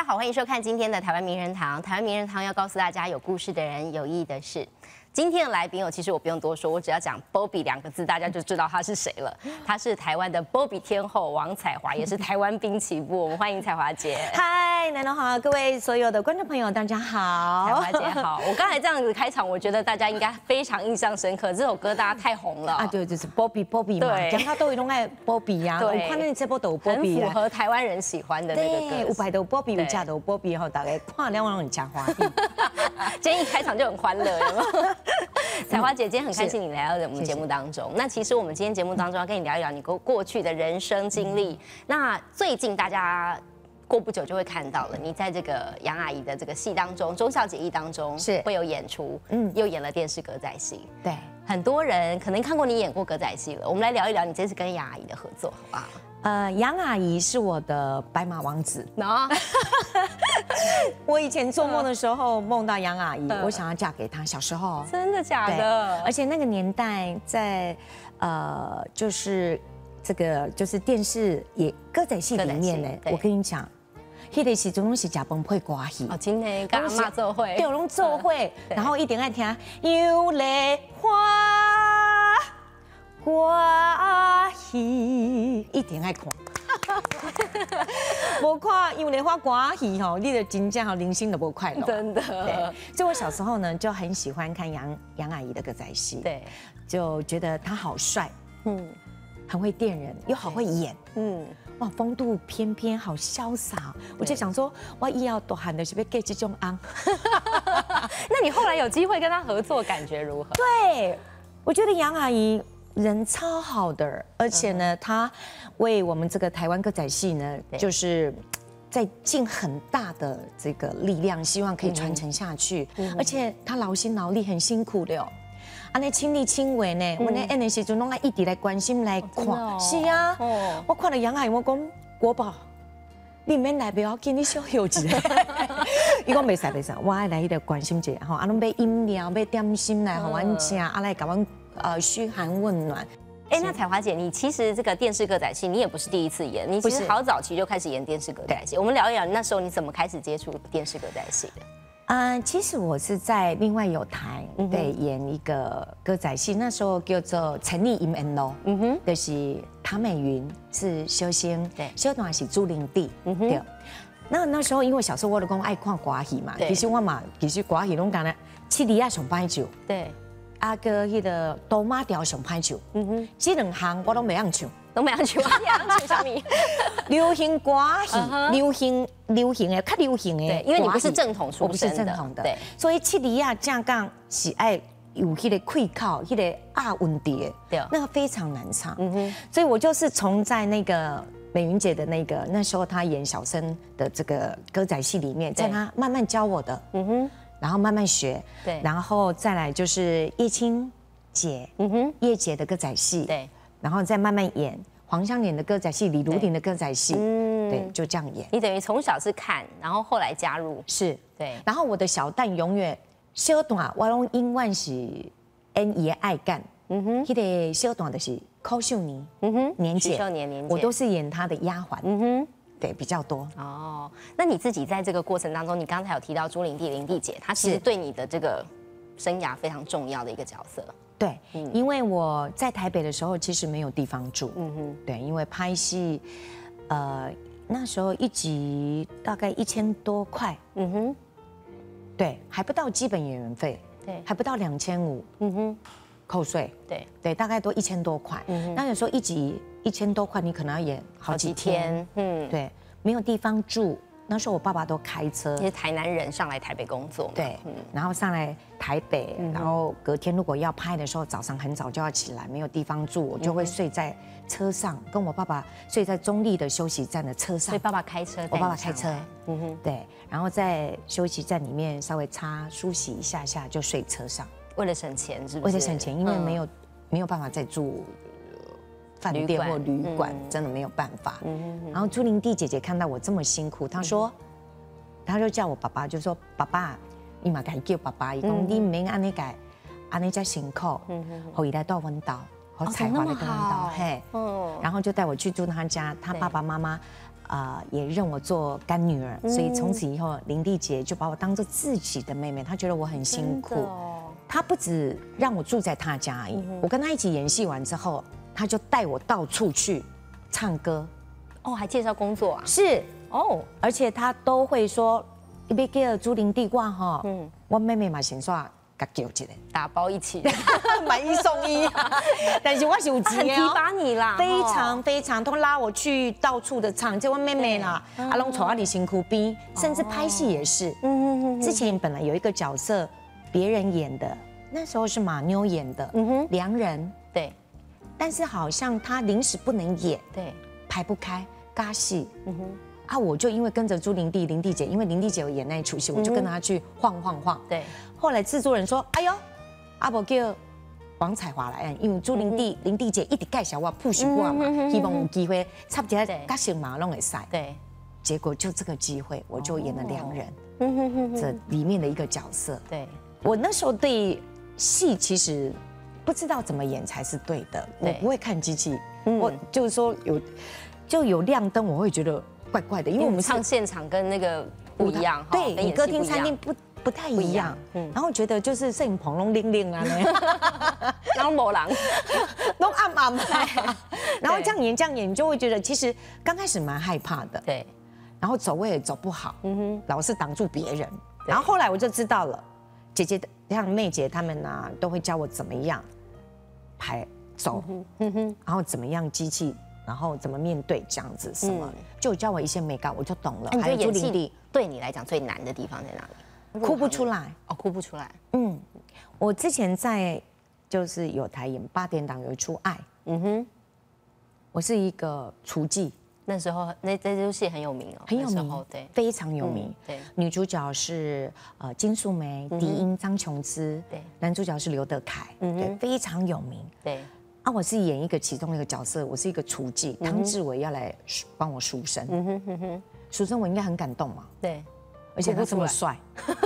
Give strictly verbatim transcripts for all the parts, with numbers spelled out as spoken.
家好，欢迎收看今天的台湾名人堂。台湾名人堂要告诉大家，有故事的人，有意义的事。今天的来宾哦，其实我不用多说，我只要讲 Bobby 两个字，大家就知道他是谁了。他是台湾的 Bobby 天后王彩华，也是台湾滨崎步。我们欢迎彩华姐。 嗨，南农好，各位所有的观众朋友，大家好。 彩华姐好。我刚才这样子开场，我觉得大家应该非常印象深刻。这首歌大家太红了啊，对，就是 Bobby Bobby 嘛，讲他都会拢爱 Bobby 呀。我看那这波都有 Bobby 很符合台湾人喜欢的那个歌。 对，五百都 Bobby， 有价都 Bobby 后，大概看两万很加花币。 今天一开场就很欢乐，有没有？彩华姐，今天很开心你来到我们节目当中。那其实我们今天节目当中要跟你聊一聊你过过去的人生经历。那最近大家过不久就会看到了，你在这个杨阿姨的这个戏当中，《忠孝节义》当中是会有演出，嗯，又演了电视歌仔戏。 对， 很多人可能看过你演过歌仔戏了。我们来聊一聊你这次跟杨阿姨的合作，好不好？ 呃，杨阿姨是我的白马王子。 喏， 我以前做梦的时候梦到杨阿姨，我想要嫁给她。小时候， 真的假的？ 而且那个年代在呃，就是这个就是电视也歌仔戏里面呢，我跟你讲，迄个时阵拢是食饭配歌戏。 哦，今天跟阿嬷做伙， 对，拢做伙，然后一定爱听有泪花。歌戏一定爱看，无看因为花歌戏吼，你的真正吼人生都无快乐。 真的， 对。所以我小时候呢就很喜欢看杨杨阿姨的歌仔戏， 对， 就觉得他好帅，嗯，很会电人，又好会演，嗯，哇，风度翩翩，好潇洒。我就想说，我以后大汉的是要嫁这种翁。 那你后来有机会跟他合作，感觉如何？ 对，我觉得杨阿姨人超好的，而且呢，她为我们这个台湾歌仔戏呢，就是在尽很大的这个力量，希望可以传承下去。而且她劳心劳力，很辛苦的哦。啊，那亲力亲为呢，我那演的时阵拢爱一直来关心来看。是啊，我看了杨阿姨，我讲国宝，你免来不要紧，你小休一下。伊讲袂使袂使，我爱来迄个关心一下吼，啊，拢买饮料、买点心来互阮食，啊来甲阮。呃，嘘寒问暖。 哎，那彩华姐，你其实这个电视歌仔戏，你也不是第一次演，你其实好早期就开始演电视歌仔戏。我们聊一聊那时候你怎么开始接触电视歌仔戏的？ 嗯，其实我是在另外有台对演一个歌仔戏，那时候叫做《陈丽音恩咯》，嗯哼，就是唐美云是修仙，对，修短是朱玲弟，嗯哼，对。那那时候因为小时候我都讲爱看歌戏嘛，其实我嘛，其实歌戏拢讲咧，七里亚上歹唱，对。啊个迄个刀马调上歹唱，嗯哼，这两项我都袂晓唱， 都袂晓唱，你晓唱啥物？ 流行歌戏，流行流行的，较流行的。 对，因为你不是正统出身的， 我不是正统的，对，所以七里亚正港是爱有迄个气口，迄个啊温碟，对，那个非常难唱，嗯哼，所以我就是从在那个美云姐的那个那时候她演小生的这个歌仔戏里面，在她慢慢教我的，嗯哼。然后慢慢学，对，然后再来就是叶青姐，嗯哼，叶姐的歌仔戏，对，然后再慢慢演黄香莲的歌仔戏、李如婷的歌仔戏，嗯，对，就这样演。 你等于从小是看，然后后来加入， 是，对。然后我的小旦永远小段，我拢永远是演伊的爱干，嗯哼，迄个小段就是寇秀妮，嗯哼，年姐， 秀年年姐， 我都是演她的丫鬟，嗯哼。对，比较多哦。那你自己在这个过程当中，你刚才有提到朱玲弟、玲弟姐，她其实对你的这个生涯非常重要的一个角色。 对，嗯、因为我在台北的时候其实没有地方住，嗯哼，对，因为拍戏，呃，那时候一集大概一千多块，嗯哼，对，还不到基本演员费，对，还不到两千五，嗯哼，扣税，对对，大概都一千多块。嗯、那有时候一集一千多块，你可能要演好几天，嗯，对，没有地方住。那时候我爸爸都开车， 你是台南人上来台北工作嘛， 对，嗯、然后上来台北，嗯、然后隔天如果要拍的时候，早上很早就要起来，没有地方住，我就会睡在车上，跟我爸爸睡在中立的休息站的车上。 所以爸爸开车， 我爸爸开车，嗯哼，对，然后在休息站里面稍微擦梳洗一下下就睡车上。 为了省钱，是不是？ 为了省钱，因为没有、嗯、没有办法再住饭店或旅馆，嗯、真的没有办法。嗯、然后朱玲弟姐姐看到我这么辛苦，她说，她就叫我爸爸，就说爸爸，你嘛该叫爸爸，伊讲你唔免安尼改，安尼才辛苦，后伊来到温岛，好才华来到温岛，嘿，然后就带我去住他家，他爸爸妈妈。 啊、呃，也认我做干女儿，所以从此以后，林丽姐就把我当做自己的妹妹，她觉得我很辛苦。哦、她不止让我住在她家而已，嗯、我跟她一起演戏完之后，她就带我到处去唱歌。 哦，还介绍工作啊？ 是哦，而且她都会说，一边给朱玲地挂哈，嗯，我妹妹嘛先说。甲叫一个打包一起买一送一、啊，但是我是有钱、 很提拔你啦， 非常非常都拉我去到处的唱，这我妹妹啦，阿龙丑阿里辛苦逼，甚至拍戏也是。嗯嗯嗯。之前本来有一个角色，别人演的，那时候是马妞演的，嗯哼，良人。 对。 但是好像他临时不能演， 对， 排不开，尬戏。嗯哼。啊，我就因为跟着朱玲弟、玲弟姐，因为玲弟姐有演那一出戏，我就跟她去晃晃晃。 对。 后来制作人说：“哎呦，阿伯叫王彩华来演，因为朱玲弟、玲弟姐一直介绍我、push我嘛，希望有机会插一下角色嘛，拢会使。” 对。 结果就这个机会，我就演了良人，这里面的一个角色。 对。 我那时候对戏其实不知道怎么演才是对的，我不会看机器，我就是说有就有亮灯，我会觉得。怪怪的，因为我们唱现场跟那个不一样， 对，你歌厅、餐厅不不太一样，嗯，然后觉得就是摄影棚拢亮亮啊， 然后某狼都暗暗的，然后这样演这样演，你就会觉得其实刚开始蛮害怕的， 对， 然后走位也走不好，嗯哼，老是挡住别人，然后后来我就知道了，姐姐像妹姐她们呢都会教我怎么样排走，嗯哼，然后怎么样机器。然后怎么面对这样子什么，嗯、就教我一些美感，我就懂了。 还有朱玲弟，对你来讲最难的地方在哪里？ 哭不出来哦，哭不出来。 嗯，我之前在就是有台演八点档有一出《爱》，嗯哼，我是一个厨妓。 那时候那这出戏很有名哦， 很有名，对，非常有名。对，女主角是呃金素梅、狄英、张琼芝，对，男主角是刘德凯，嗯对，非常有名。 对。 啊，我是演一个其中的一个角色，我是一个厨妓，汤志伟要来帮我赎身，嗯哼哼哼，赎身我应该很感动嘛， 对， 而且他这么帅，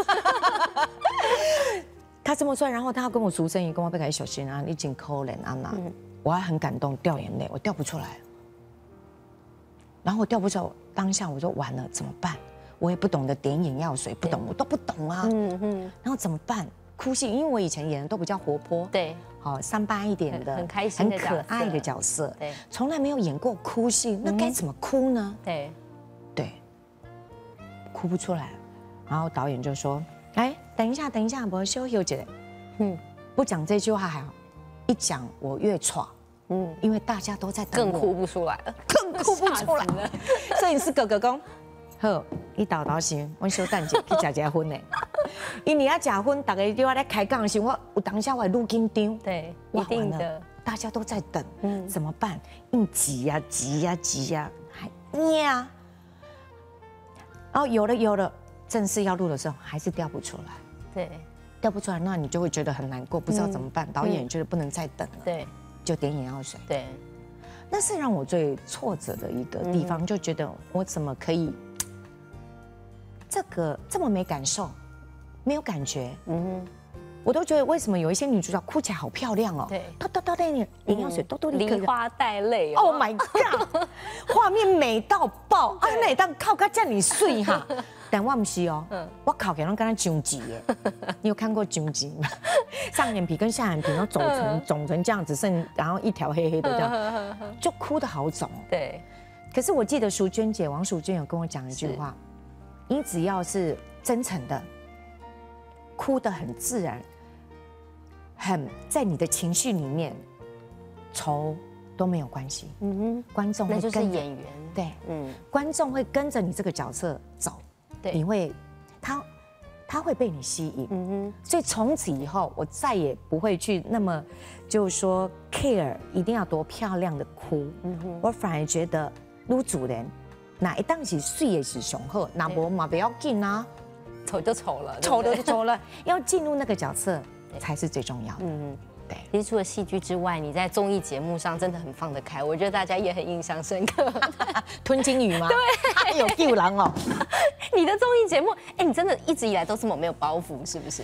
他这么帅，然后他要跟我赎身，也跟我被改小心啊，你紧抠脸啊那，我还很感动，掉眼泪，我掉不出来，然后我掉不出来，当下我就完了，怎么办？我也不懂得点眼药水，不懂，我都不懂啊，嗯哼，然后怎么办？哭戏，因为我以前演的都比较活泼， 对。 好，三八一点的， 很开心、 很可爱的角色， 对， 从来没有演过哭戏，那该怎么哭呢？ 对， 对，哭不出来。然后导演就说：“哎，等一下，等一下，我休息一下。”嗯，不讲这句话还好，一讲我越喘，嗯，因为大家都在等我， 更哭不出来了， 更哭不出来了。摄影师哥哥讲：“好，你豆豆先，我小等者去食一下薰呢。”因为要结婚，大家对我在开讲的时候，我有当下我愈紧张。 对，一定的， 大家都在等，嗯，怎么办？硬挤呀挤呀挤呀，还呀，然后有了有了，正式要录的时候还是掉不出来。 对， 掉不出来，那你就会觉得很难过，不知道怎么办。导演觉得不能再等了， 对， 就点眼药水。 对， 那是让我最挫折的一个地方，就觉得我怎么可以这个这么没感受？没有感觉，嗯哼，我都觉得为什么有一些女主角哭起来好漂亮哦， 对， 她她她那眼药水都都梨花带泪 ，Oh my god， 画面美到爆啊！那当靠个叫你睡哈，但我不是哦，我靠给人跟他纠结耶，你有看过纠结吗？上眼皮跟下眼皮然后肿成肿成这样子，剩然后一条黑黑的这样，就哭得好肿。 对， 可是我记得淑娟姐王淑娟有跟我讲一句话，你只要是真诚的。哭得很自然，很在你的情绪里面，愁都没有关系。嗯哼，观众那就是演员， 对，嗯，观众会跟着你这个角色走， 对， 你会，他他会被你吸引。嗯哼，所以从此以后，我再也不会去那么，就是说 care 一定要多漂亮的哭。嗯哼，我反而觉得女主人，那一旦是水也是雄厚，那无嘛不要紧啊。 丑就丑了， 丑了就丑了，要进入那个角色才是最重要的。嗯，对。 其实除了戏剧之外，你在综艺节目上真的很放得开，我觉得大家也很印象深刻。 吞金鱼吗？ 对， 有救狼哦。 你的综艺节目，哎，你真的一直以来都这么没有包袱，是不是？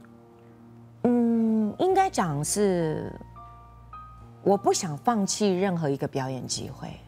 嗯，应该讲是，我不想放弃任何一个表演机会。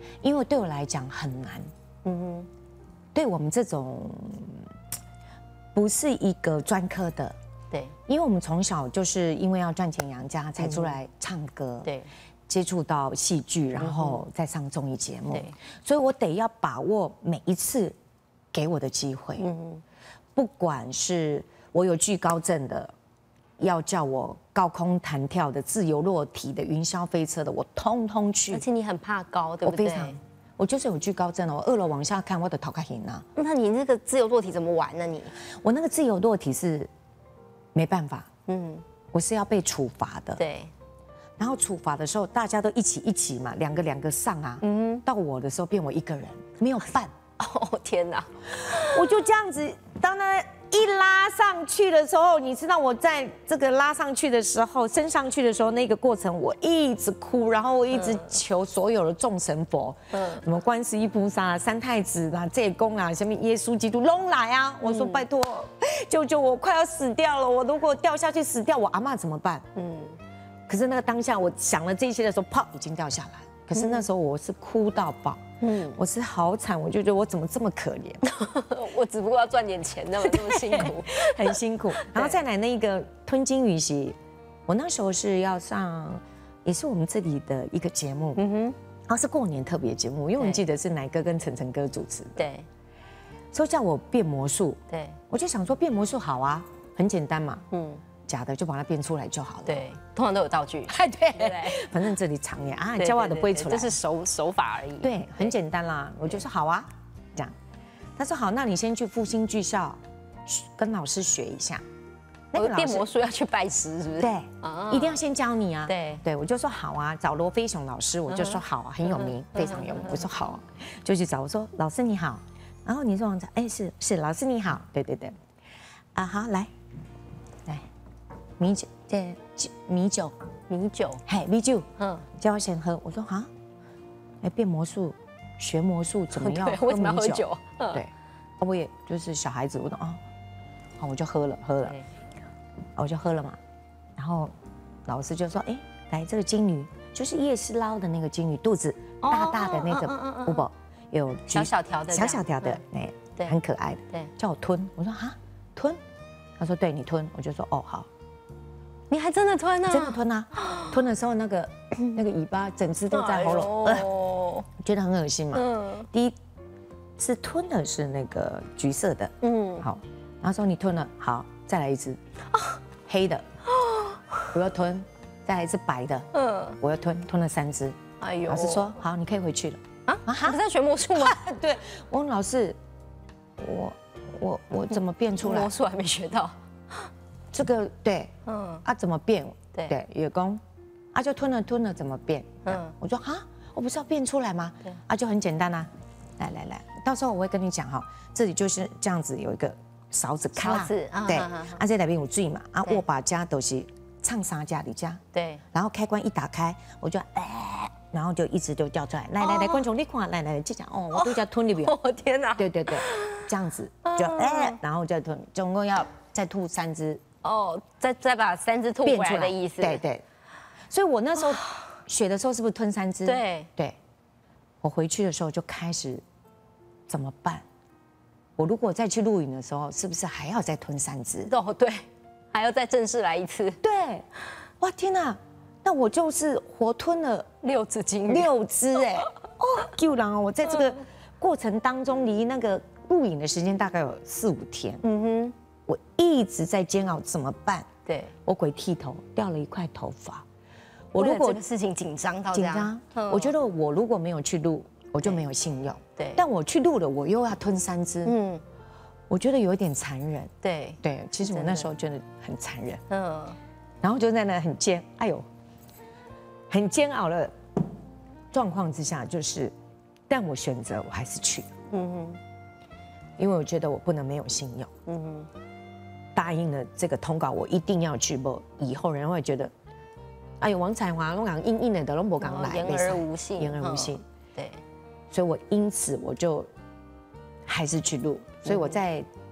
因为对我来讲很难。嗯哼，对我们这种不是一个专科的， 对， 因为我们从小就是因为要赚钱养家才出来唱歌， 对， 接触到戏剧，然后再上综艺节目， 对， 所以我得要把握每一次给我的机会。嗯，不管是我有惧高症的，要叫我高空弹跳的、自由落体的、云霄飞车的，我通通去。 而且你很怕高，对不对？ 我非常，我就是有惧高症哦，我二楼往下看，我的头开hình啊。 那你那个自由落体怎么玩呢？你？ 我那个自由落体是没办法，嗯，我是要被处罚的。 对。 然后处罚的时候，大家都一起一起嘛，两个两个上啊。嗯。到我的时候，变我一个人，没有伴。 哦天哪！ 我就这样子，当他一拉上去的时候，你知道我在这个拉上去的时候，升上去的时候，那个过程我一直哭，然后我一直求所有的众神佛，嗯，什么观世音菩萨、三太子啦、济公啊，什么耶稣基督拢来啊！我说拜托，救救我，快要死掉了！我如果掉下去死掉，我阿嬷怎么办？嗯。可是那个当下，我想了这些的时候，啪，已经掉下来。可是那时候我是哭到爆，嗯，我是好惨，我就觉得我怎么这么可怜？ 我只不过要赚点钱，那么那么辛苦， 很辛苦。然后再来那个吞金鱼席，我那时候是要上，也是我们这里的一个节目，嗯哼，然后是过年特别节目，因为我们记得是乃哥跟晨晨哥主持的， 对， 所以叫我变魔术， 对， 我就想说变魔术好啊，很简单嘛，嗯。假的就把它变出来就好了。 对，通常都有道具。 哎，对，反正这里藏也啊，教我的不会出来， 这是手手法而已。 对，很简单啦。我就说好啊，这样。他说好，那你先去复兴剧校跟老师学一下。 那个变魔术要去拜师，是不是？ 对，一定要先教你啊。 对， 对，我就说好啊，找罗飞雄老师，我就说好啊，很有名，非常有名。我说好啊，就去找。我说老师你好，然后你说哎是是老师你好，对对对，啊好来。米酒，对，米酒， 米酒， 嘿，米酒，嗯，叫我先喝。我说哈，哎，变魔术，学魔术怎么样？ 为什么要喝酒？ 对，我也就是小孩子，我说啊，好，我就喝了，喝了，我就喝了嘛。然后老师就说，哎，来这个金鱼，就是夜市捞的那个金鱼，肚子大大的那个，不不，有小小条的， 小小条的，哎，对，很可爱的， 对， 叫我吞。我说哈，吞。他说对你吞，我就说哦好。 你还真的吞啊？ 真的吞啊！吞的时候，那个那个尾巴整只都在喉咙，呃、觉得很恶心嘛。嗯。第一次吞的是那个橘色的，嗯，好。然后说你吞了，好，再来一只，黑的，我要吞，再来一只白的，嗯，我要吞，吞了三只。哎呦！老师说好，你可以回去了。 啊啊！你在学魔术吗？ 对，我问老师，我我我怎么变出来？ 魔术还没学到。 这个对，嗯啊，怎么变？对对，月宫，啊就吞了吞了怎么变？嗯，我说哈，我不是要变出来吗？对，啊就很简单啊，来来来，到时候我会跟你讲哈，这里就是这样子有一个勺子， 勺子， 对，啊这里边有水嘛，啊握把加都是唱沙加里加， 对， 然后开关一打开，我就哎，然后就一直就掉出来，来来来，观众你看，来来就讲哦，我都叫吞里边， 哦天哪， 对对对，这样子就哎，然后再吞，总共要再吐三只。 哦，再再把三只吐回来的意思。 对对，所以我那时候学的时候是不是吞三只？ 对对，我回去的时候就开始怎么办？我如果再去录影的时候，是不是还要再吞三只？ 哦，对，还要再正式来一次。 对，哇天哪，那我就是活吞了六只金鱼， 六只哎，哦，救人哦！我在这个过程当中，离那个录影的时间大概有四五天。嗯哼。我一直在煎熬怎么办？ 对， 我鬼剃头掉了一块头发。 我如果这个事情紧张到紧张，我觉得我如果没有去录，我就没有信用。 对， 但我去录了，我又要吞三只。嗯，我觉得有一点残忍。 对对，其实我那时候觉得很残忍。嗯，然后就在那很煎，哎呦，很煎熬的状况之下，就是，但我选择我还是去。嗯哼，因为我觉得我不能没有信用。嗯哼。答应了这个通告，我一定要去。不，以后人会觉得，哎呦，王彩华拢讲硬硬的，都不敢来， 言而无信， 言而无信。 对， 所以我因此我就还是去录。所以我在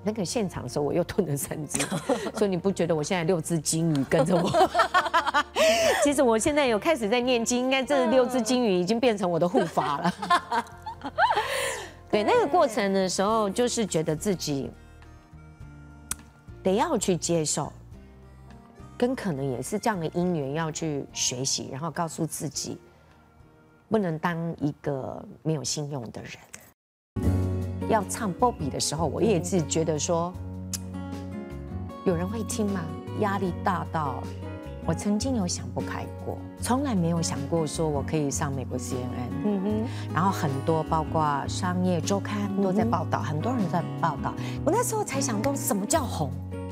那个现场的时候，我又吞了三只，所以你不觉得我现在六只金鱼跟着我？其实我现在有开始在念经，应该这六只金鱼已经变成我的护法了。对，那个过程的时候，就是觉得自己得要去接受，跟可能也是这样的因缘要去学习，然后告诉自己，不能当一个没有信用的人。要唱 Bobby 的时候，我也是觉得说，有人会听吗？压力大到我曾经有想不开过，从来没有想过说我可以上美国 C N N。嗯哼，然后很多包括商业周刊都在报道，很多人在报道。我那时候才想到什么叫红。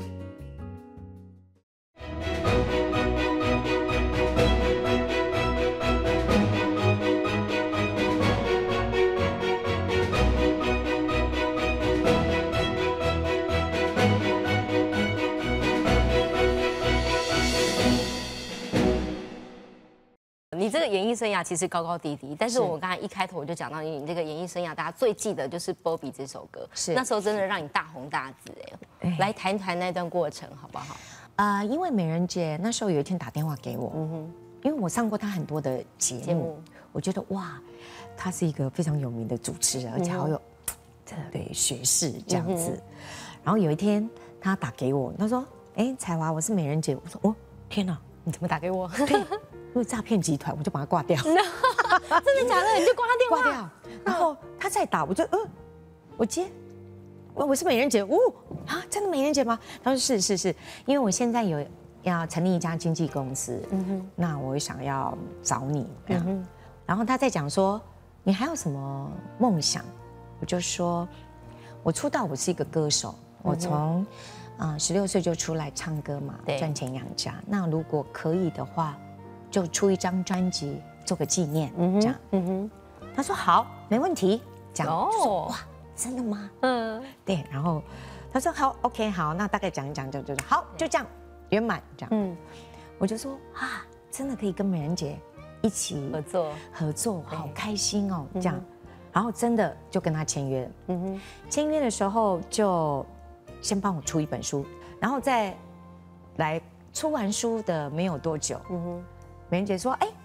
你这个演艺生涯其实高高低低，但是我刚才一开头我就讲到你这个演艺生涯，大家最记得就是《Bobby》这首歌，是那时候真的让你大红大紫哎。来谈谈那段过程好不好？ 啊、呃，因为美人姐那时候有一天打电话给我，嗯哼，因为我上过她很多的节目，节目我觉得哇，她是一个非常有名的主持人，而且好有这对学识这样子。嗯、然后有一天她打给我，她说：“哎，彩华，我是美人姐。”我说：“哦，天哪， 你怎么打给我？” 对。因为诈骗集团，我就把它挂掉。 真的假的？你就挂他电话？ 挂掉。然后他再打，我就嗯，我接，我我是美人姐。哦啊，真的美人姐吗？他说是是是，因为我现在有要成立一家经纪公司，嗯哼，那我想要找你。嗯哼。然后他在讲说，你还有什么梦想？我就说，我出道我是一个歌手，我从啊十六岁就出来唱歌嘛，赚钱养家。那如果可以的话，就出一张专辑做个纪念，嗯、这样。嗯哼，他说好，没问题。这样，哦、哇，真的吗？嗯，对。然后他说好 ，OK， 好，那大概讲一讲，就就好，就这样圆满这样。嗯，我就说啊，真的可以跟美人姐一起合作合作，好开心哦，这样。然后真的就跟他签约。嗯哼，签约的时候就先帮我出一本书，然后再来出完书的没有多久，嗯哼。美人姐说：“哎，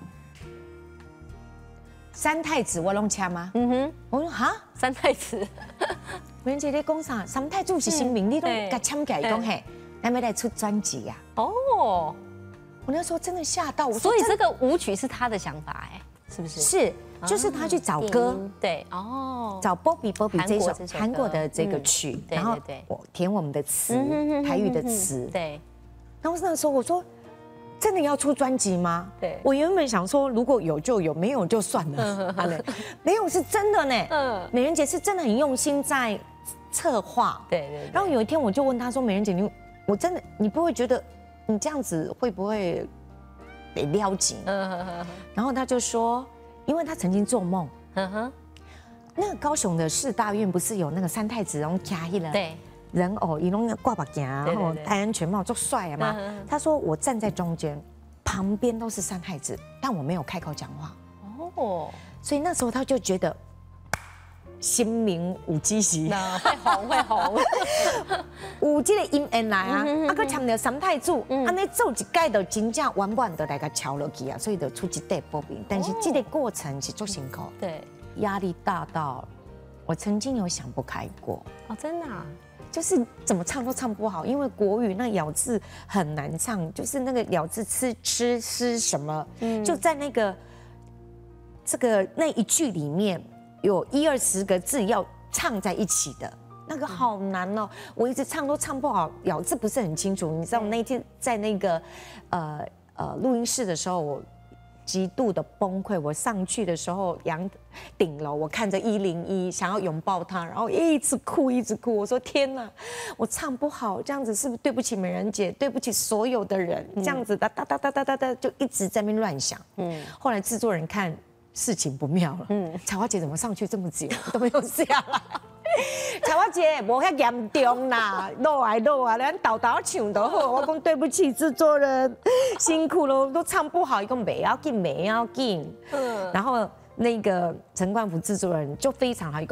三太子我弄掐吗？”嗯哼，我说哈， 三太子。 美人姐在讲啥？三太子是新名，你都给签起来讲嘿，咱们来出专辑呀。哦，我那时候真的吓到， 所以这个舞曲是他的想法哎，是不是？ 是，就是他去找歌， 对，哦， 找 Bobby Bobby 这首韩国的这个曲，然后我填我们的词，台语的词， 对。 然后那时候我说。真的要出专辑吗？ 对， 我原本想说，如果有就有，没有就算了。没有是真的呢。嗯，美人姐是真的很用心在策划。 对对。 然后有一天我就问她说：“美人姐，你我真的你不会觉得你这样子会不会得撩紧？”嗯。然后她就说：“因为她曾经做梦，嗯哼，那个高雄的市大院不是有那个三太子，然后加一了。”对。人偶，一弄挂把镜，然后戴安全帽，就帅了嘛。他说我站在中间，旁边都是三太子，但我没有开口讲话。哦，所以那时候他就觉得心明有支持， 会红会红， 有这个因缘来啊。啊，佮强调三太子，安尼做一届就真正完完的来个敲落去啊，所以就出一代 Bobby。但是这个过程是做辛苦， 对， 压力大到我曾经有想不开过。 哦，真的啊。 就是怎么唱都唱不好，因为国语那咬字很难唱，就是那个咬字吃吃吃什么，嗯、就在那个这个那一句里面有一二十个字要唱在一起的，那个好难哦。我一直唱都唱不好，咬字不是很清楚。你知道我那天在那个呃呃录音室的时候，我极度的崩溃。我上去的时候，阳顶楼，我看着一零一，想要拥抱他，然后一直哭，一直哭。我说天哪，我唱不好，这样子是不是对不起美人姐，对不起所有的人？这样子哒哒哒哒哒哒哒，就一直在那边乱想。嗯，后来制作人看事情不妙了，嗯，彩华姐怎么上去这么久都没有下来？彩华姐，无遐严重啦，落来落来，咱豆豆唱就好。我讲对不起制作人，辛苦了，都唱不好，一共没要紧，没要紧。嗯，然后那个陈冠福制作人就非常好，一共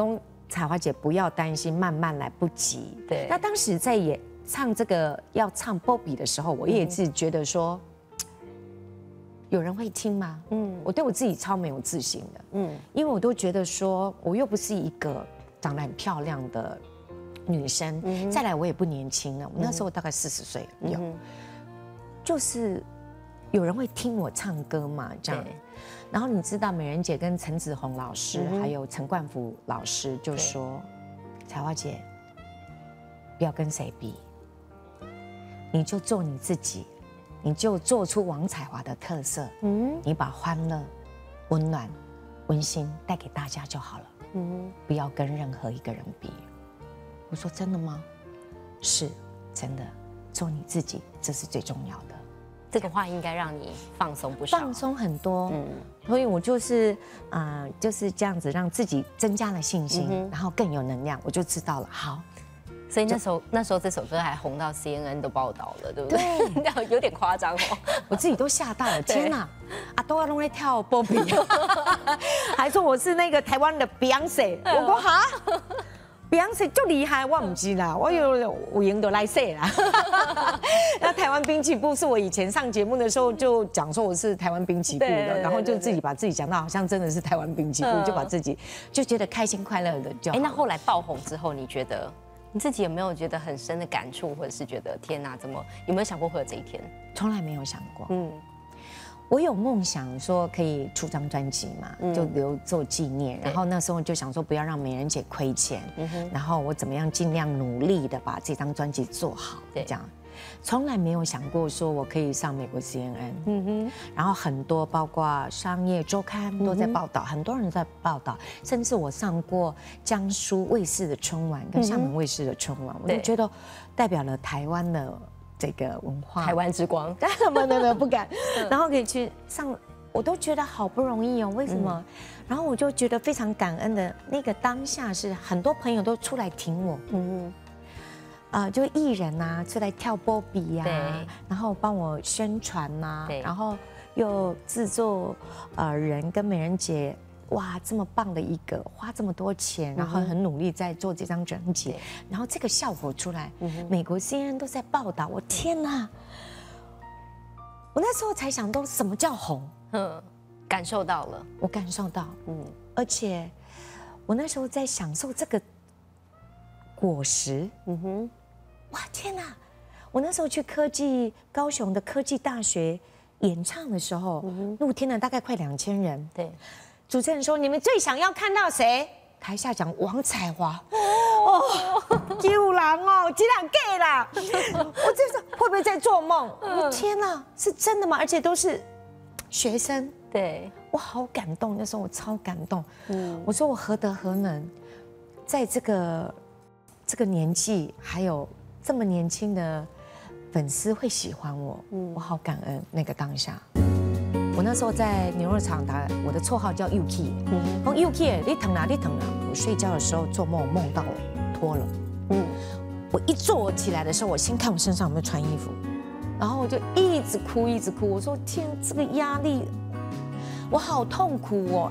彩华姐不要担心，慢慢来，不急。 对。 那当时在演唱这个要唱 Bobby 的时候，我也是觉得说，嗯、有人会听吗？嗯，我对我自己超没有自信的。嗯，因为我都觉得说，我又不是一个长得很漂亮的女生，嗯、再来我也不年轻了，我那时候大概四十岁有，嗯、就是有人会听我唱歌嘛，这样。然后你知道美人姐跟陈子红老师、嗯、还有陈冠福老师就说：“彩华姐，不要跟谁比，你就做你自己，你就做出王彩华的特色，嗯，你把欢乐、温暖、温馨带给大家就好了，嗯，不要跟任何一个人比。”我说：“真的吗？”是真的，做你自己，这是最重要的。 这个话应该让你放松不少， 放松很多。嗯，所以我就是啊、呃，就是这样子让自己增加了信心，嗯、然后更有能量，我就知道了。好， 所以那时候那时候这首歌还红到 C N N 都报道了，对不对？对，有点夸张哦， 我自己都吓到了。天哪，啊，都要弄来跳 Bobby， 还说我是那个台湾的 Beyonce， 我说哈。Beyonce 就厉害，我不知啦，我有有赢得来赛啦。那台湾滨崎步是我以前上节目的时候就讲说我是台湾滨崎步的，然后就自己把自己讲到好像真的是台湾滨崎步，就把自己就觉得开心快乐的就好。 哎，那后来爆红之后，你觉得你自己有没有觉得很深的感触，或者是觉得天哪，怎么有没有想过会有这一天？ 从来没有想过。嗯。我有梦想说可以出张专辑嘛，嗯、就留做纪念。然后那时候就想说不要让美人姐亏钱，嗯、然后我怎么样尽量努力的把这张专辑做好，这样。从来没有想过说我可以上美国 C N N， 嗯哼，然后很多包括商业周刊都在报道，嗯、很多人在报道，甚至我上过江苏卫视的春晚跟厦门卫视的春晚，嗯、我就觉得代表了台湾的。这个文化， 台湾之光， 不能不不敢，然后可以去上，我都觉得好不容易哦。为什么？嗯、然后我就觉得非常感恩的那个当下是很多朋友都出来挺我，嗯，啊、呃，就艺人呐、啊、出来跳波比呀，然后帮我宣传呐、啊，然后又制作呃人跟美人姐。哇，这么棒的一个，花这么多钱，然后很努力在做这张专辑，嗯、然后这个效果出来，嗯、美国 C N N 都在报道，我天哪！我那时候才想到什么叫红， 嗯，感受到了， 我感受到，嗯，而且我那时候在享受这个果实，嗯哼，哇天哪！我那时候去科技高雄的科技大学演唱的时候，嗯、露天了大概快两千人，对。主持人说：“你们最想要看到谁？”台下讲王彩华，哦，救人哦，这样 gay 啦！我这是会不会在做梦？我天哪，是真的吗？而且都是学生， 对我好感动。那时候我超感动，嗯，我说我何德何能，在这个这个年纪，还有这么年轻的粉丝会喜欢我，嗯，我好感恩那个当下。我那时候在牛肉厂打，我的绰号叫 Yuki。我说 Yuki， 你疼哪？你疼哪？我睡觉的时候做梦，我梦到我脱了。嗯，我一坐起来的时候，我先看我身上有没有穿衣服，然后我就一直哭，一直哭。我说天，这个压力，我好痛苦哦。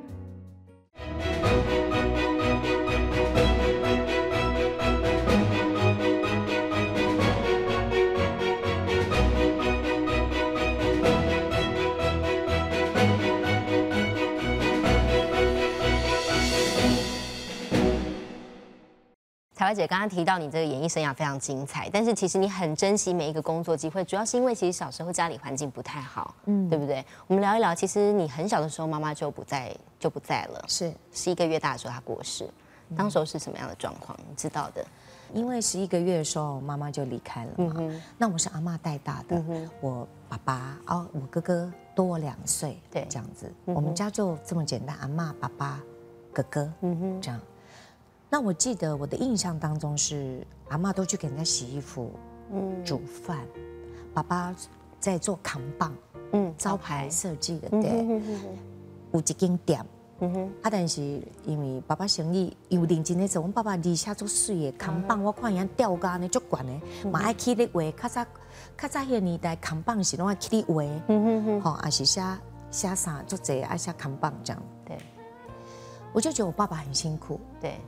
彩华姐刚刚提到你这个演艺生涯非常精彩，但是其实你很珍惜每一个工作机会，主要是因为其实小时候家里环境不太好，嗯，对不对？我们聊一聊，其实你很小的时候妈妈就不在就不在了， 是十一个月大的时候她过世，当时候是什么样的状况？你知道的？ 因为十一个月的时候妈妈就离开了嘛，嗯、那我是阿嬷带大的，嗯、我爸爸哦，我哥哥多我两岁，对，这样子，嗯、我们家就这么简单，阿嬷、爸爸、哥哥，嗯哼，这样。那我记得我的印象当中是阿嬷都去给人家洗衣服、嗯、煮饭，爸爸在做扛棒，嗯，招牌设计的，对，嗯、有一间店，嗯哼，啊，但是因为爸爸生意又认真的做，我爸爸离下做水的扛棒，嗯、我看人吊杆呢足悬的，嘛爱去咧画，较早较早迄个年代扛棒是拢爱去咧画，嗯哼哼，吼，也是写写啥做这爱写扛棒这样，对，我就觉得我爸爸很辛苦，对。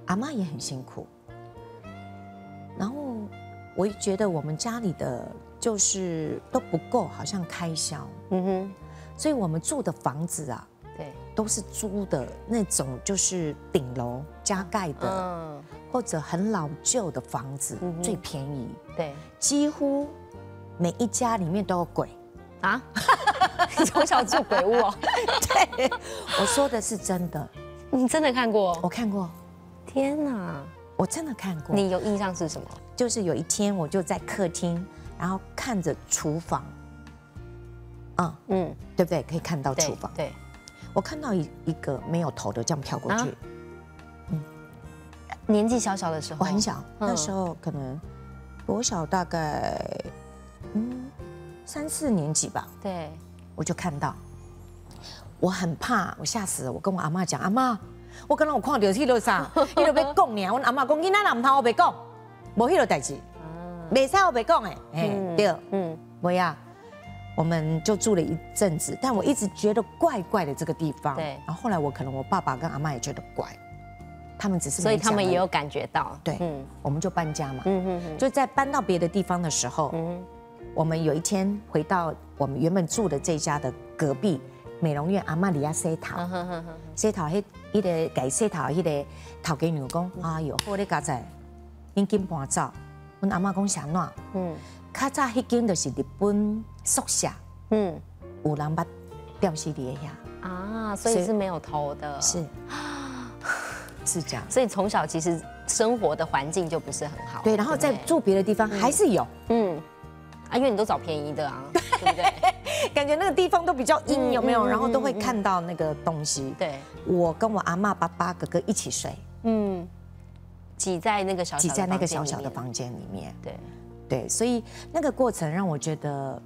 阿嬷也很辛苦。然后我觉得我们家里的就是都不够，好像开销。嗯哼，所以我们住的房子啊， 对， 都是租的那种，就是顶楼加盖的，嗯，或者很老旧的房子，嗯、最便宜。 对， 几乎每一家里面都有鬼啊！你从小住鬼屋哦？ 对，我说的是真的。 你真的看过？ 我看过。 天哪！ 我真的看过。 你有印象是什么？ 就是有一天，我就在客厅，然后看着厨房，嗯嗯，对不对？可以看到厨房。 对， 我看到一一个没有头的这样飘过去。 嗯，年纪小小的时候， 我很小，那时候可能我小大概嗯三四年级吧。 对， 我就看到，我很怕，我吓死了。我跟我阿嬷讲，阿嬷。我刚刚有看到迄个啥，迄个要讲呢。我阿嬷讲，囡仔人唔通我别讲，无迄个代志，袂使我别讲诶。哎，对，嗯，不要。我们就住了一阵子，但我一直觉得怪怪的这个地方。 对。 然后后来我可能我爸爸跟阿嬷也觉得怪，他们只是所以他们也有感觉到。 对，嗯，我们就搬家嘛。嗯嗯嗯。就在搬到别的地方的时候，嗯，我们有一天回到我们原本住的这家的隔壁。美容院阿嬷里亚洗头，洗头迄迄个改洗头迄个头家娘讲，哎哟，好咧家仔，恁紧搬走。阮阿嬷讲啥喏？嗯，较早迄间就是日本宿舍，嗯，有人捌吊死伫遐。 啊，所以是没有头的。 是，是这样。 所以从小其实生活的环境就不是很好。 对，然后在住别的地方还是有，嗯， 啊，因为你都找便宜的啊，对不对？ 感觉那个地方都比较阴，有没有？然后都会看到那个东西。 对， 我跟我阿嬷、爸爸、哥哥一起睡，嗯， 挤在那个小挤在那个小小的房间里面。 对， 对，所以那个过程让我觉得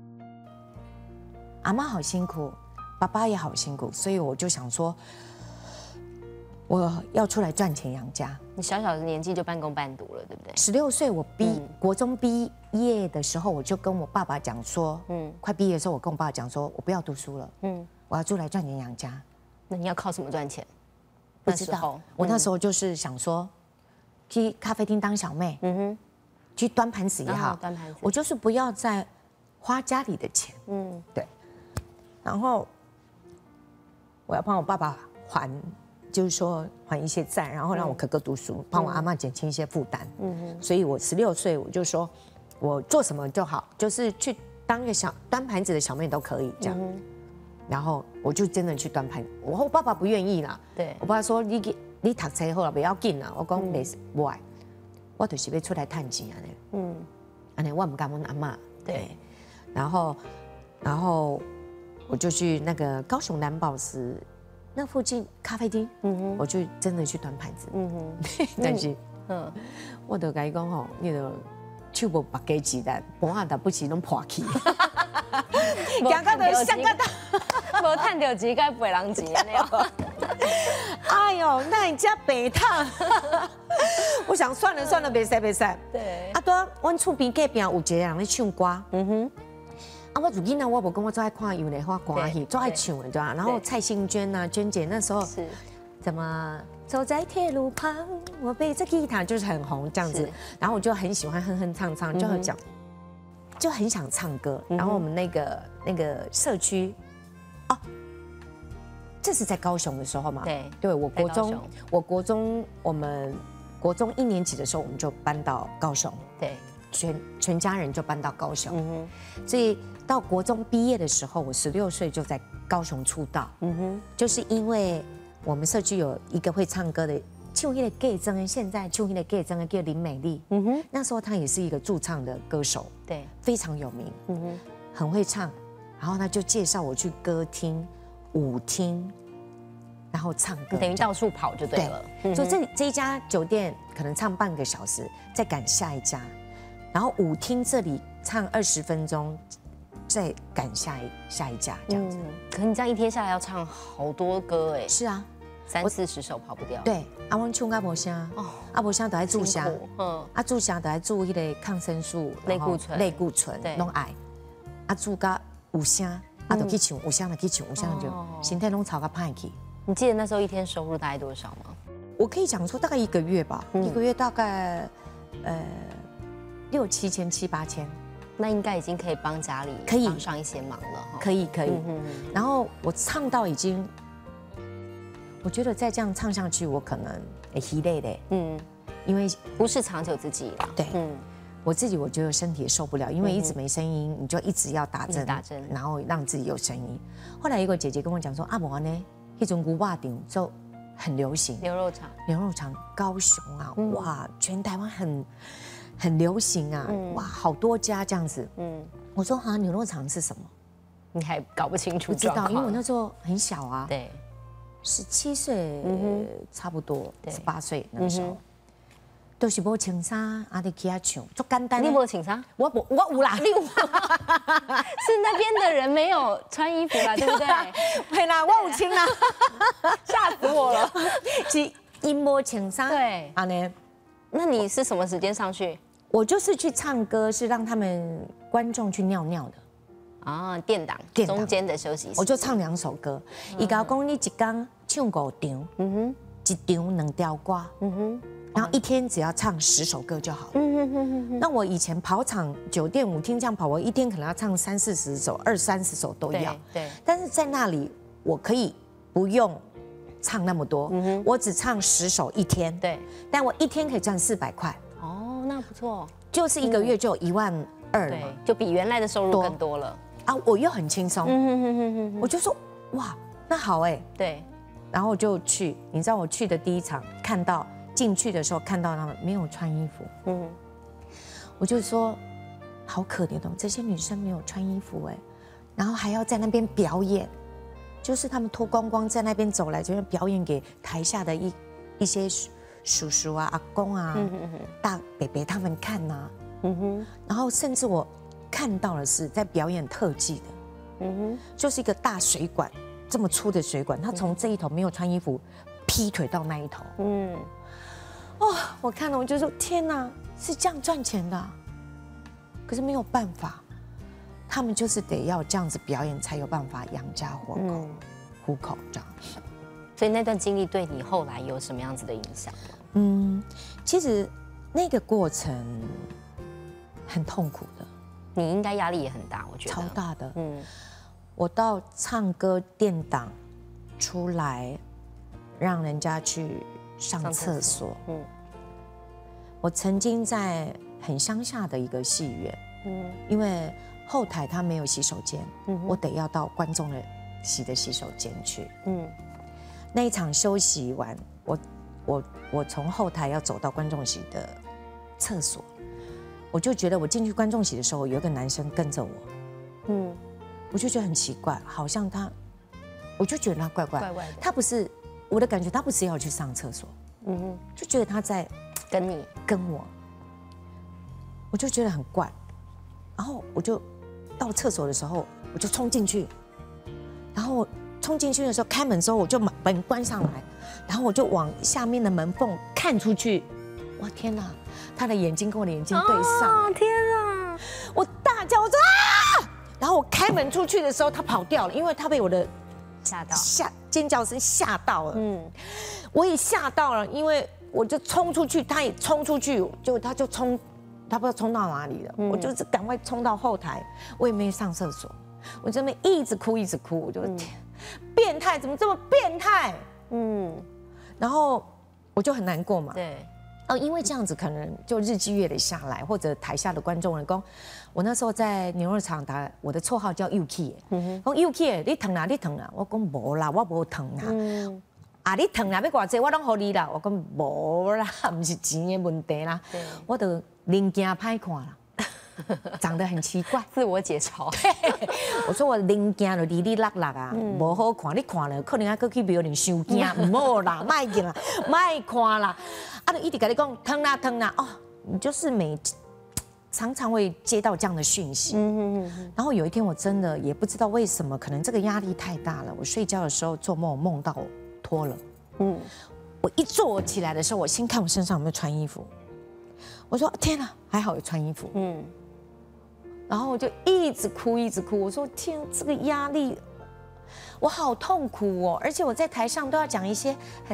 阿嬷好辛苦，爸爸也好辛苦，所以我就想说，我要出来赚钱养家。 你小小的年纪就半工半读了，对不对？ 十六岁我毕国中毕业的时候，我就跟我爸爸讲说，嗯，快毕业的时候，我跟我爸爸讲说，我不要读书了，嗯，我要出来赚钱养家。 那你要靠什么赚钱？ 不知道。我那时候就是想说，去咖啡厅当小妹，嗯哼，去端盘子也好， 端盘子， 我就是不要再花家里的钱，嗯，对。然后我要帮我爸爸还。就是说还一些债，然后让我哥哥读书，帮我阿嬷减轻一些负担。嗯哼，所以我十六岁我就说，我做什么就好，就是去当个小端盘子的小妹都可以这样。嗯、然后我就真的去端盘，我爸爸不愿意啦。 对， 我爸说你你读册好了，不要紧啦。我讲没不爱，我就是要出来赚钱啊呢。嗯，安尼我唔敢问阿嬷。对，然后然后我就去那个高雄蓝宝石。那附近咖啡厅，嗯哼，我就真的去端盘子，嗯哼，但是，嗯，我就跟伊讲吼，你就手无白鸡鸡蛋，盘下打不起拢破去， 行到就想到，无趁到钱该赔人钱那样。 哎呦，那你家白烫，我想算了算了，别使别使。 对， 啊对，阮厝边隔壁有一个人咧唱歌，嗯哼。啊，我如今呢，我无讲我最爱看油莲花歌戏，最爱唱的对吧？然后蔡幸娟啊，娟姐那时候是怎么走在铁路旁，我背着吉他就是很红这样子，然后我就很喜欢哼哼唱唱，就很讲，就很想唱歌。然后我们那个那个社区，哦，这是在高雄的时候嘛？ 对， 对我国中，我国中我们国中一年级的时候，我们就搬到高雄， 对， 全全家人就搬到高雄，嗯哼，所以。到国中毕业的时候，我十六岁就在高雄出道。嗯哼，就是因为我们社区有一个会唱歌的，唱那个 gay 真，现在唱那个 gay 真叫林美丽。嗯哼，那时候她也是一个驻唱的歌手， 对，非常有名。嗯哼， 很会唱。然后她就介绍我去歌厅、舞厅，然后唱歌， 等于到处跑就对了。 对，所以这这一家酒店可能唱半个小时，再赶下一家，然后舞厅这里唱二十分钟。再赶下一下一家这样子，嗯、 可你这样一天下来要唱好多歌哎。 是啊， 三四十首跑不掉。 对，阿翁唱阿伯香，哦，阿伯香都在注香，嗯，啊注香都在注迄个抗生素、 类固醇、 类固醇，拢爱，啊注甲有声，啊就去唱，有声就去唱，有声就身体拢超甲歹去。 你记得那时候一天收入大概多少吗？ 我可以讲说大概一个月吧，一个月大概呃六七千七八千。 那应该已经可以帮家里可以帮上一些忙了哈。 可以可以。然后我唱到已经，我觉得再这样唱下去，我可能也疲累的。嗯，因为不是长久之计啦。 对，嗯，我自己我觉得身体也受不了，因为一直没声音，你就一直要打针，打针，然后让自己有声音。后来有个姐姐跟我讲说，啊，不然呢，一种古巴顶就很流行， 牛肉肠， 牛肉肠，高雄啊，哇，全台湾很。很流行啊，嗯、哇，好多家这样子。嗯，我说啊，牛肉肠是什么？ 你还搞不清楚？ 不知道，因为我那时候很小啊， 对， 十七岁，嗯、差不多十八岁那个时候，嗯、都是无穿衫，啊，你去遐唱，足简单。 你无穿衫？ 我无，我有啦。 你有？是那边的人没有穿衣服啦，对不对？ 对啦，我有穿啦， 吓死我了。 是因无穿衫， 对， 安尼。 那你是什么时间上去？ 我就是去唱歌，是让他们观众去尿尿的啊，垫档中间的休息室， 我就唱两首歌。伊甲我讲，你一天唱五场，嗯哼，一场两条歌，嗯哼，然后一天只要唱十首歌就好了。嗯哼哼哼。那我以前跑场、酒店、舞厅这样跑，我一天可能要唱三四十首、二三十首都要。 对。 但是在那里，我可以不用唱那么多，嗯哼，我只唱十首一天。 对。 但我一天可以赚四百块。 哦，那不错， 就是一个月就有一万二了嘛， 就比原来的收入更多了啊！我又很轻松，我就说哇，那好哎， 对， 然后我就去，你知道我去的第一场，看到进去的时候看到他们没有穿衣服，嗯，我就说好可怜哦，这些女生没有穿衣服哎，然后还要在那边表演，就是他们脱光光在那边走来，就是表演给台下的一一些。叔叔啊、阿公啊、嗯、大伯伯他们看呐、啊，嗯哼，然后甚至我看到的是在表演特技的，嗯哼，就是一个大水管，这么粗的水管，他从这一头没有穿衣服，劈腿到那一头，嗯，哇、哦，我看了我就说天哪，是这样赚钱的、啊，可是没有办法，他们就是得要这样子表演才有办法养家活口、嗯、糊口这样。 所以那段经历对你后来有什么样子的影响？ 嗯，其实那个过程很痛苦的， 你应该压力也很大，我觉得超大的。嗯，我到唱歌垫档出来，让人家去上厕所。嗯，我曾经在很乡下的一个戏院，嗯，因为后台它没有洗手间，嗯，我得要到观众的洗的洗手间去，嗯。那一场休息完，我我我从后台要走到观众席的厕所，我就觉得我进去观众席的时候，有一个男生跟着我，嗯，我就觉得很奇怪，好像他，我就觉得他怪怪，怪怪的。他不是我的感觉，他不是要去上厕所，嗯哼，就觉得他在跟你跟我，我就觉得很怪，然后我就到厕所的时候，我就冲进去，然后。冲进去的时候，开门之后我就把门关上来，然后我就往下面的门缝看出去，哇天哪，他的眼睛跟我的眼睛对上， 哦天啊！ 我大叫我说啊！然后我开门出去的时候，他跑掉了，因为他被我的吓到， 吓尖叫声吓到了，嗯，我也吓到了，因为我就冲出去，他也冲出去，就他就冲，他不知道冲到哪里了，嗯、我就是赶快冲到后台，我也没上厕所，我这边一直哭一直哭，我就天。嗯变态怎么这么变态？嗯，然后我就很难过嘛。 对， 哦，因为这样子可能就日积月累下来，或者台下的观众人讲，我那时候在牛肉厂打，我的绰号叫 Yuki， 嗯讲 Yuki， 你疼啊，你疼啊，我讲无啦，我无疼啊。嗯，啊，你疼啊，要偌济我拢给你啦，我讲无啦，不是钱的问题啦，我的零件歹看啦。长得很奇怪， 自我解嘲。 我说我零件就哩哩落落啊，无好看，你看了可能还搁去庙里收惊，唔好啦，卖见啦，卖看啦。啊，就一直跟你讲疼啦疼啦，哦，你就是每常常会接到这样的讯息。嗯嗯。然后有一天我真的也不知道为什么，可能这个压力太大了，我睡觉的时候做梦梦到脱了。嗯。我一坐起来的时候，我先看我身上有没有穿衣服。我说天哪，还好有穿衣服。嗯。然后我就一直哭，一直哭。我说天，这个压力，我好痛苦哦！而且我在台上都要讲一些很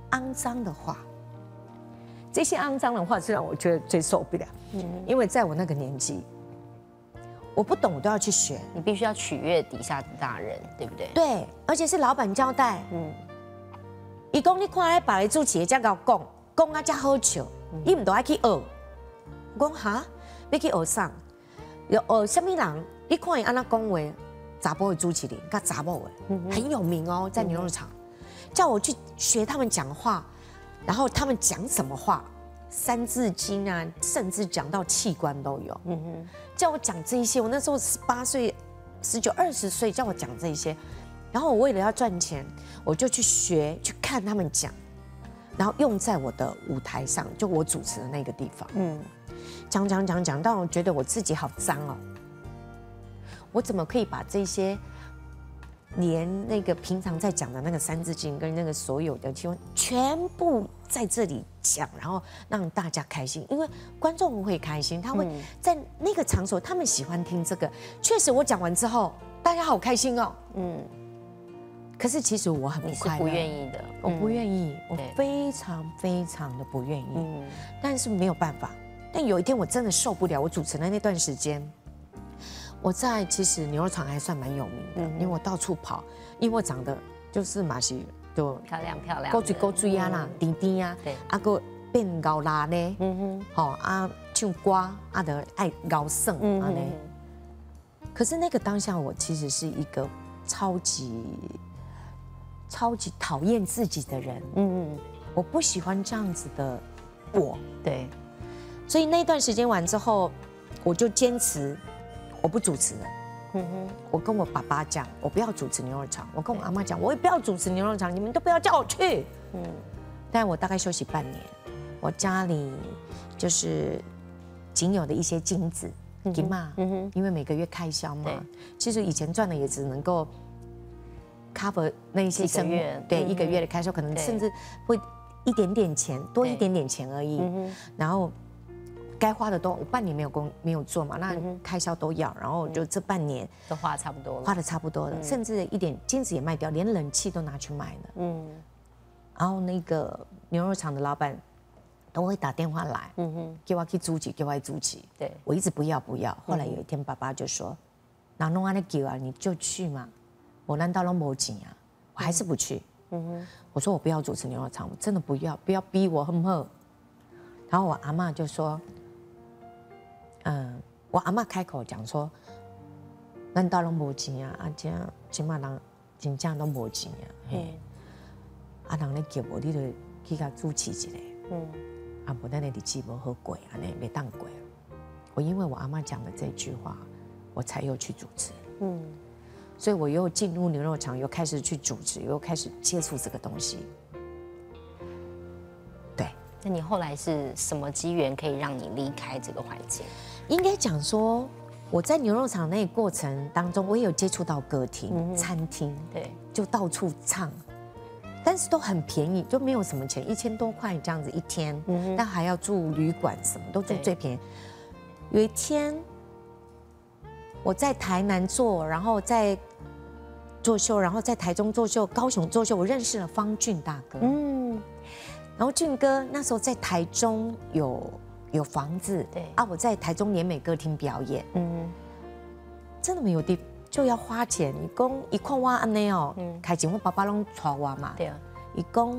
肮脏的话。这些肮脏的话是让我觉得最受不了，嗯，因为在我那个年纪，我不懂我都要去学， 你必须要取悦底下的大人，对不对？ 对，而且是老板交代，嗯，伊讲你看咧别个主持的才甲我讲，讲啊才好笑，你唔都爱去学。我讲哈，要去学啥？要学什么人？你看伊安那讲话，查甫的主持人，甲查某的，很有名哦，在牛肉场，叫我去学他们讲话，然后他们讲什么话，三字经啊，甚至讲到器官都有。嗯哼，叫我讲这一些，我那时候十八岁、十九、二十岁，叫我讲这一些，然后我为了要赚钱，我就去学，去看他们讲，然后用在我的舞台上，就我主持的那个地方。嗯，讲讲讲讲到我觉得我自己好脏哦。我怎么可以把这些连那个平常在讲的那个三字经跟那个所有的经文全部在这里讲，然后让大家开心？因为观众会开心，他会在那个场所，他们喜欢听这个。确实，我讲完之后，大家好开心哦。嗯。可是其实我很不快乐， 你是不愿意的， 我不愿意，我非常非常的不愿意。嗯。但是没有办法。但有一天我真的受不了，我主持的那段时间。我在其实牛肉场还算蛮有名的，因为我到处跑，因为我长得就是嘛是就漂亮漂亮， 高嘴高嘴啊啦，甜甜啊，对，啊个变高拉呢，嗯哼，好啊唱歌啊的爱高声啊呢。可是那个当下，我其实是一个超级超级讨厌自己的人，嗯嗯，我不喜欢这样子的我，对，所以那段时间完之后，我就坚持。我不主持了，嗯哼，我跟我爸爸讲，我不要主持牛肉场。我跟我阿妈讲，我也不要主持牛肉场，你们都不要叫我去。嗯，但我大概休息半年，我家里就是仅有的一些金子，金嘛，嗯哼，因为每个月开销嘛，其实以前赚的也只能够 cover 那一些生活，对，一个月的开销，可能甚至会一点点钱，多一点点钱而已，然后。该花的都，我半年没有工没有做嘛，那开销都要，然后就这半年都花差不多了， 花的差不多了，甚至一点金子也卖掉，连冷气都拿去卖了。嗯，然后那个牛肉厂的老板都会打电话来，嗯哼，叫我去租起，叫我去租起。对，我一直不要不要，后来有一天爸爸就说：“那弄安尼叫啊，你就去嘛，我难道都没钱啊？我还是不去。”嗯哼，我说我不要主持牛肉厂，我真的不要，不要逼我，好不好？然后我阿嬷就说。嗯，我阿嬷开口讲说，咱家拢无钱啊，啊这即马人真正都无钱啊，嘿，啊人咧叫我，你就去甲主持一下，嗯，啊无咱的日子无好过，安尼袂当过。我因为我阿嬷讲的这句话，我才又去主持，嗯，所以我又进入牛肉场，又开始去主持，又开始接触这个东西。对， 那你后来是什么机缘可以让你离开这个环境？ 应该讲说，我在牛肉场那个过程当中，我也有接触到歌厅、嗯、餐厅，对，就到处唱，但是都很便宜，就没有什么钱，一千多块这样子一天，嗯、但还要住旅馆，什么都住最便宜。有一天，我在台南做，然后在做秀，然后在台中做秀，高雄做秀，我认识了方俊大哥，嗯，然后俊哥那时候在台中有。有房子，对啊，我在台中联美歌厅表演，嗯，真的没有地就要花钱。伊讲，伊看我安尼哦，开钱我爸爸拢带我嘛，对啊，伊讲，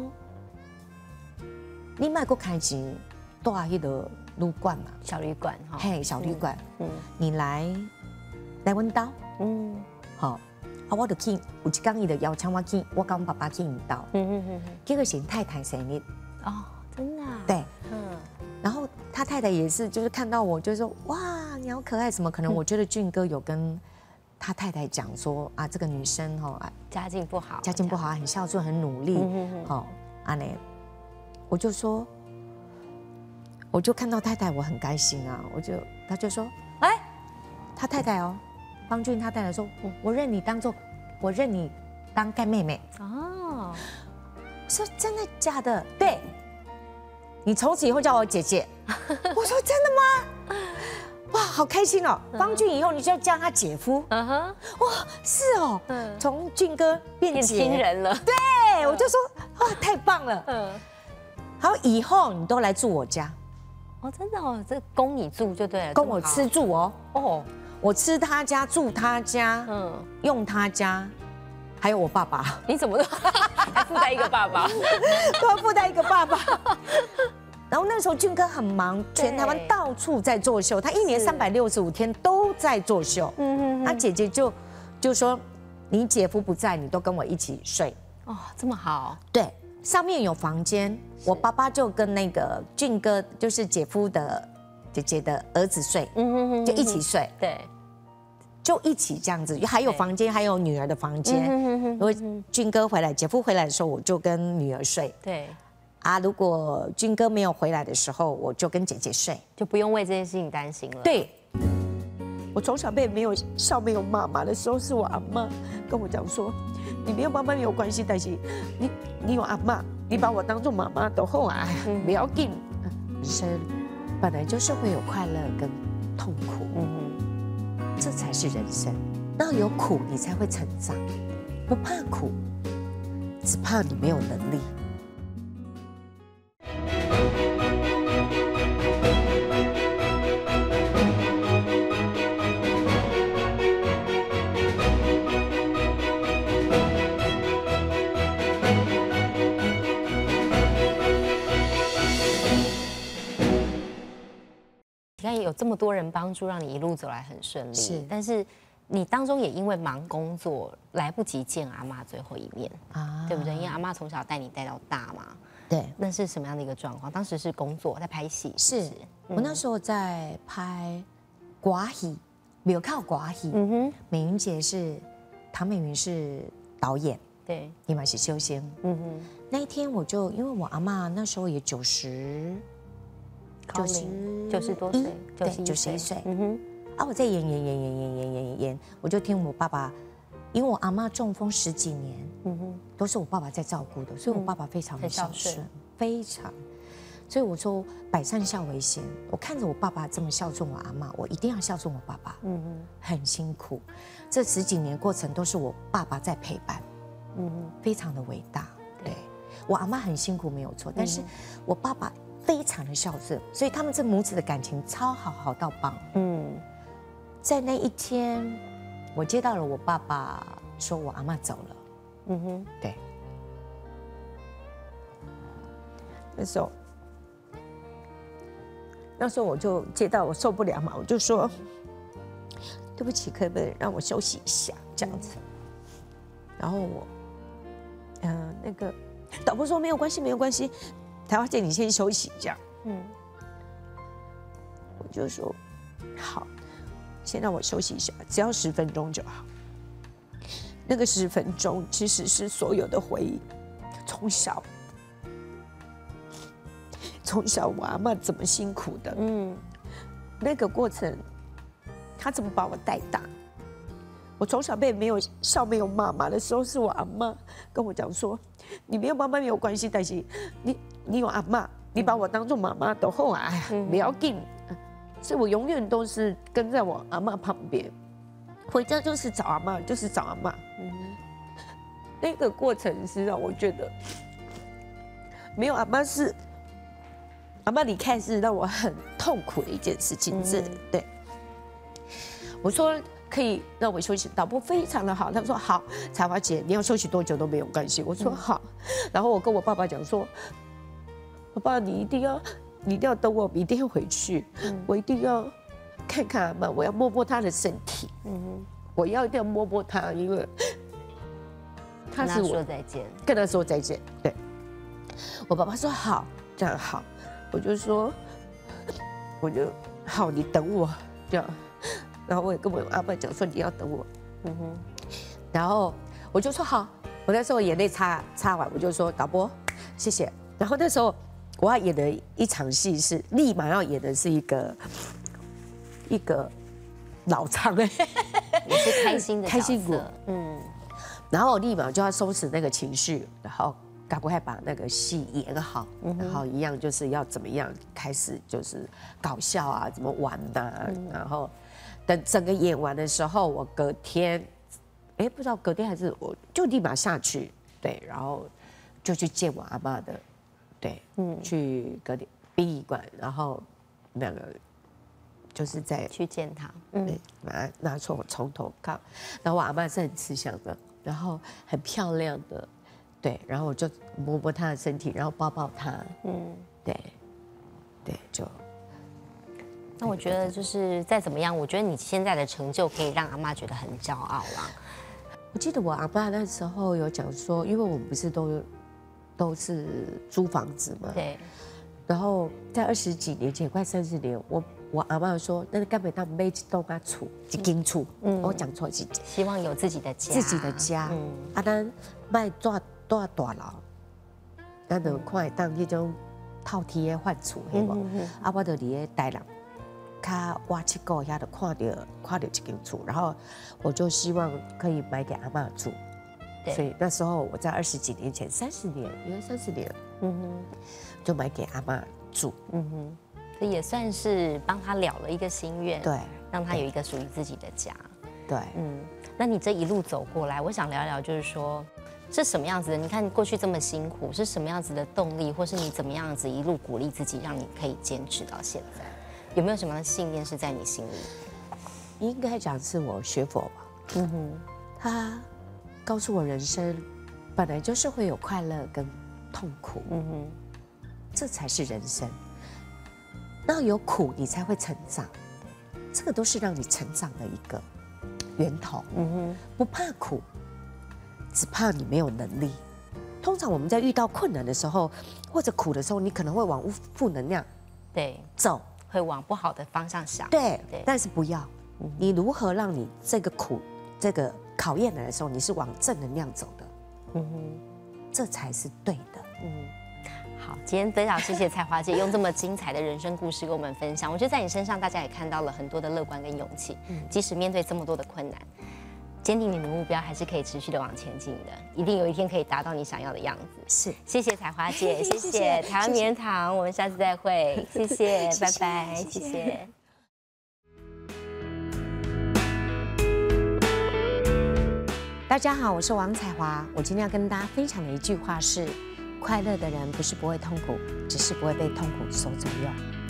你卖个开钱，住迄个旅馆嘛， 小旅馆， 嘿，小旅馆，嗯，你来来阮兜，嗯，好，啊，我就去，有一天伊就邀请我去，我跟我爸爸去因兜，嗯嗯嗯，结果是太太生日， 哦，真的， 对，嗯。然后他太太也是，就是看到我，就说哇，你好可爱什么？可能我觉得俊哥有跟他太太讲说啊，这个女生哈、哦， 家境不好， 家境不好，很孝顺，很努力，好，阿内，我就说，我就看到太太，我很开心啊，我就他就说，哎，他太太哦，方俊他太太说，我我认你当做，我认你当干妹妹哦，我说真的假的？对。你从此以后叫我姐姐，我说真的吗？哇，好开心哦！方俊以后你就叫他姐夫，嗯哼，哇，是哦，从俊哥变亲人了。 对，我就说啊，太棒了，嗯，好，以后你都来住我家。 哦，真的哦，这供你住就对了， 供我吃住哦。 哦， 我吃他家，住他家，嗯，用他家，还有我爸爸。 你怎么还附带一个爸爸？ 都要附带一个爸爸。然后那时候俊哥很忙，全台湾到处在作秀，他一年三百六十五天都在作秀。嗯嗯，那姐姐就就说，你姐夫不在，你都跟我一起睡。 哦，这么好。 对，上面有房间，我爸爸就跟那个俊哥，就是姐夫的姐姐的儿子睡，嗯哼哼，就一起睡。 对， 就一起这样子，还有房间，还有女儿的房间。如果俊哥回来，姐夫回来的时候，我就跟女儿睡。 对。 啊，如果俊哥没有回来的时候，我就跟姐姐睡， 就不用为这件事情担心了。 对，我从小被没有笑没有妈妈的时候，是我阿妈跟我讲说，你没有妈妈没有关系，但是你你有阿妈，你把我当做妈妈都好啊，不要紧。人生本来就是会有快乐跟痛苦，嗯哼，这才是人生。那有苦你才会成长，不怕苦，只怕你没有能力。 你看有这么多人帮助，让你一路走来很顺利。是，但是你当中也因为忙工作，来不及见阿嬷最后一面啊，对不对？因为阿嬷从小带你带到大嘛。对。那是什么样的一个状况？当时是工作，在拍戏。是，是我那时候在拍寡戏，没有靠寡戏。嗯哼。美云姐是唐美云是导演。对。你嘛是修仙。嗯哼。那一天我就因为我阿嬷那时候也九十。九十九十多岁，对，九十一岁。嗯哼，啊，我在演演演演演演演演演，我就听我爸爸，因为我阿嬷中风十几年，嗯哼，都是我爸爸在照顾的，所以我爸爸非常的孝顺，非常。所以我说百善孝为先，我看着我爸爸这么孝顺我阿嬷，我一定要孝顺我爸爸。嗯哼，很辛苦，这十几年过程都是我爸爸在陪伴，嗯哼，非常的伟大。对，我阿嬷很辛苦没有错，但是我爸爸。非常的孝顺，所以他们这母子的感情超好，好到棒。嗯，在那一天，我接到了我爸爸说我阿嬷走了。嗯哼，对。那时候，那时候我就接到，我受不了嘛，我就说对不起，可不可以让我休息一下这样子？然后我，嗯、呃，那个导播说没有关系，没有关系。台华姐，你先休息，这样。嗯，我就说好，先让我休息一下，只要十分钟就好。那个十分钟其实是所有的回忆，从小，从小我阿嬷怎么辛苦的，嗯，那个过程，她怎么把我带大。我从小被没有笑没有妈妈的时候，是我阿嬷跟我讲说，你没有妈妈没有关系，但是你你有阿嬷，你把我当做妈妈的后啊，不要紧。所以我永远都是跟在我阿嬷旁边，回家就是找阿嬷，就是找阿嬷。嗯，那个过程是让我觉得，没有阿嬷是阿嬷离开是让我很痛苦的一件事情。是，对。我说。可以让我休息，导播非常的好，他说好，彩华姐你要休息多久都没有关系，我说好，然后我跟我爸爸讲说，爸爸你一定要，你一定要等我，一定要回去，嗯、我一定要看看阿嬷，我要摸摸她的身体，嗯、我要一定要摸摸她，因为她是我跟她说再见，跟她说再见，对，我爸爸说好，这样好，我就说，我就好，你等我这样。然后我也跟我阿嬷讲说你要等我，嗯哼，然后我就说好，我那时候眼泪擦擦完，我就说导播谢谢。然后那时候我要演的一场戏是立马要演的是一个一个老唱哎， 也是开心的开心果，嗯，然后我立马就要收拾那个情绪，然后赶快把那个戏演好，嗯、然后一样就是要怎么样开始就是搞笑啊，怎么玩呐、啊，嗯、然后。等整个演完的时候，我隔天，哎，不知道隔天还是我就立马下去，对，然后就去见我阿嬷的，对，嗯，去个殡仪馆，然后那个就是在去见他， 嗯，拿拿出我从头看，然后我阿嬷是很慈祥的，然后很漂亮的，对，然后我就摸摸她的身体，然后抱抱她，嗯，对，对，就。 那我觉得就是再怎么样，我觉得你现在的成就可以让阿嬷觉得很骄傲啦。 我记得我阿嬷那时候有讲说，因为我们不是都都是租房子嘛， 对。 然后在二十几年前，快三十年，我我阿嬷说，那根本他买一栋啊厝，一间厝，嗯，我讲错是希望有自己的家， 自己的家，嗯，啊，咱卖住住大楼，咱就看会当迄种套梯的换厝，嘿无？啊，我就伫咧台南。他挖七个下的看到看到这间厝，然后我就希望可以买给阿嬷住，所以那时候我在二十几年前，三十年，应该三十年，嗯哼，就买给阿嬷住，嗯哼，这也算是帮他了了一个心愿， 对， 让他有一个属于自己的家， 对， 嗯，那你这一路走过来，我想聊聊，就是说是什么样子的？你看过去这么辛苦，是什么样子的动力，或是你怎么样子一路鼓励自己，让你可以坚持到现在？有没有什么样的信念是在你心里？ 应该讲是我学佛吧。嗯哼，他告诉我人生本来就是会有快乐跟痛苦。嗯哼，这才是人生。那有苦你才会成长，这个都是让你成长的一个源头。嗯哼，不怕苦，只怕你没有能力。通常我们在遇到困难的时候或者苦的时候，你可能会往负能量对走。 会往不好的方向想， 对，对，但是不要。你如何让你这个苦、这个考验来的时候，你是往正能量走的？嗯哼，这才是对的。嗯， 好，今天非常谢谢彩华姐用这么精彩的人生故事跟我们分享。我觉得在你身上，大家也看到了很多的乐观跟勇气。嗯，即使面对这么多的困难，坚定你的目标，还是可以持续的往前进的，一定有一天可以达到你想要的样子。 是， 谢谢彩华姐，谢谢台湾名人堂，我们下次再会，谢谢，拜拜，谢谢。 大家好，我是王彩华，我今天要跟大家分享的一句话是：快乐的人不是不会痛苦，只是不会被痛苦所左右。